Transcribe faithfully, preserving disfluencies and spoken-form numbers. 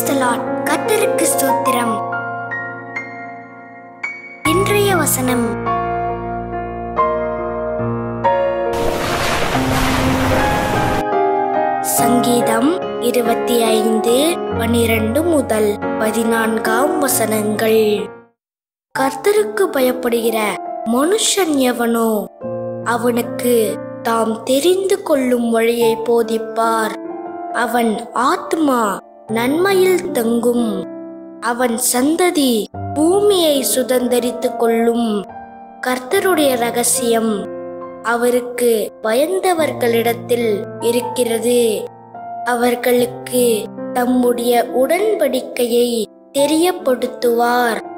Praise the Lord. கர்த்தருக்கு ஸ்தோத்திரம். இன்றைய வசனம். சங்கீதம் இருபத்தி ஐந்து பனிரெண்டு முதல் பதினான்காம் வசனங்கள். கர்த்தருக்கு பயப்படுகிற மனுஷன் எவனோ அவனுக்கு தாம் தெரிந்து கொள்ளும் வழியை போதிப்பார். அவன் ஆத்மா நன்மையில் தங்கும். அவன் சந்ததி பூமியை சுதந்தரித்து கொள்ளும். கர்த்தருடைய ரகசியம் அவருக்கு பயந்தவர்களிடத்தில் இருக்கிறது. அவர்களுக்கு தம்முடைய உடன்படிக்கையை தெரியப்படுத்துவார்.